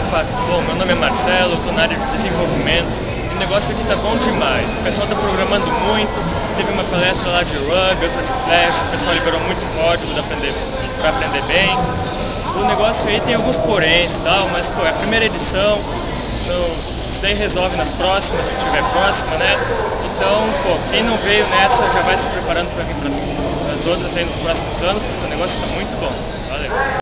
Pato. Bom, meu nome é Marcelo, eu estou na área de desenvolvimento. O negócio aqui tá bom demais. O pessoal está programando muito. Teve uma palestra lá de Ruby, outra de Flash. O pessoal liberou muito código para aprender bem. O negócio aí tem alguns poréns e tal, mas pô, é a primeira edição. Isso daí resolve nas próximas, se tiver próxima, né? Então, pô, quem não veio nessa já vai se preparando para vir para as outras aí nos próximos anos, porque o negócio está muito bom. Valeu!